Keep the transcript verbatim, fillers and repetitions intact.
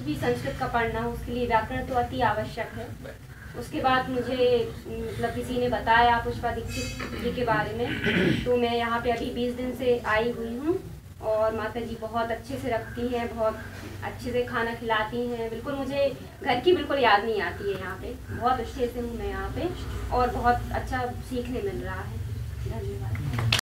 भी संस्कृत का पढ़ना, उसके लिए व्याकरण तो अति आवश्यक है। उसके बाद मुझे मतलब किसी ने बताया पुष्पा दीक्षित जी के बारे में, तो मैं यहाँ पे अभी बीस दिन से आई हुई हूँ और माता जी बहुत अच्छे से रखती हैं, बहुत अच्छे से खाना खिलाती हैं। बिल्कुल मुझे घर की बिल्कुल याद नहीं आती है यहाँ पे। बहुत अच्छे से हूँ मैं यहाँ पे और बहुत अच्छा सीखने मिल रहा है। धन्यवाद।